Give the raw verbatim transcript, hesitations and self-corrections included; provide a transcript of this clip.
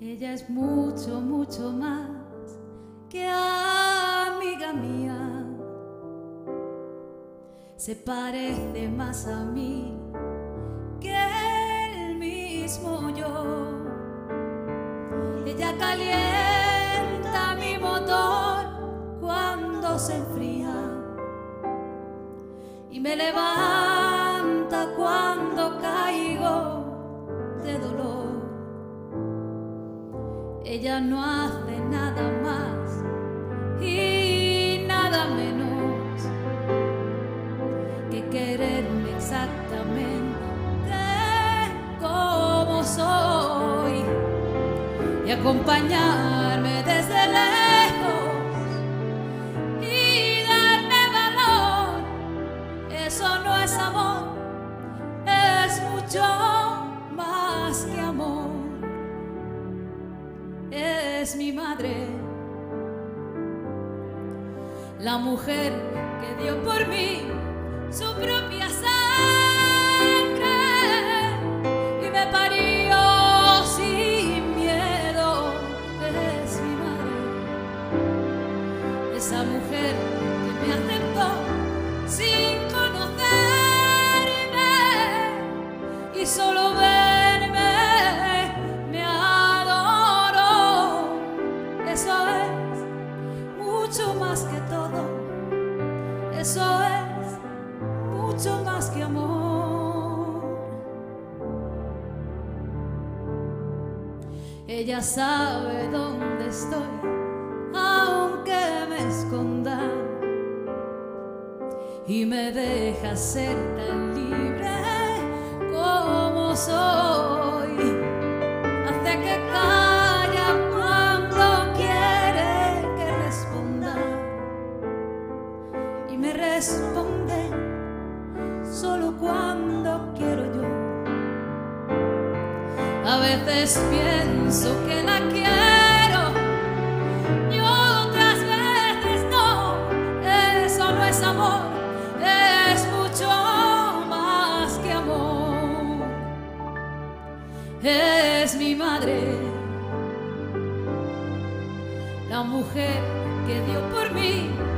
Ella es mucho, mucho más que amiga mía. Se parece más a mí que el mismo yo. Ella calienta mi motor cuando se enfría y me levanta cuando caigo de dolor. Ella no hace nada más y nada menos que quererme exactamente como soy y acompañarme desde lejos y darme valor. Eso no es amor, es mucho más que amor. Es mi madre, la mujer que dio por mí su propia sangre y me parió sin miedo. Es mi madre, esa mujer que me aceptó sin conocerme y solo verme me adoró. Eso es mucho más que todo, eso es mucho más que amor. Ella sabe dónde estoy, aunque me esconda, y me deja ser tan libre como soy. Hace que calla cuando quiere que responda y me responde solo cuando quiero yo. A veces pienso que la quiero y otras veces no. Eso no es amor, es mucho más que amor. Es mi madre, la mujer que dio por mí